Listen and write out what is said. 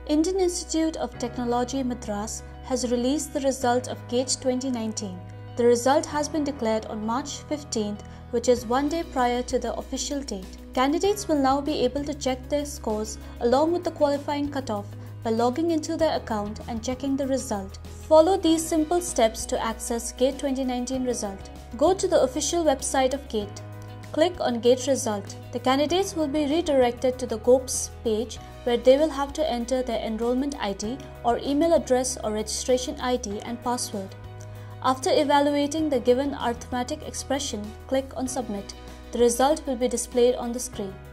Indian Institute of Technology Madras has released the result of GATE 2019. The result has been declared on March 15th, which is one day prior to the official date. Candidates will now be able to check their scores along with the qualifying cutoff by logging into their account and checking the result. Follow these simple steps to access GATE 2019 result. Go to the official website of GATE. Click on GATE result. The candidates will be redirected to the GOPS page where they will have to enter their enrollment ID or email address or registration ID and password. After evaluating the given arithmetic expression, click on Submit. The result will be displayed on the screen.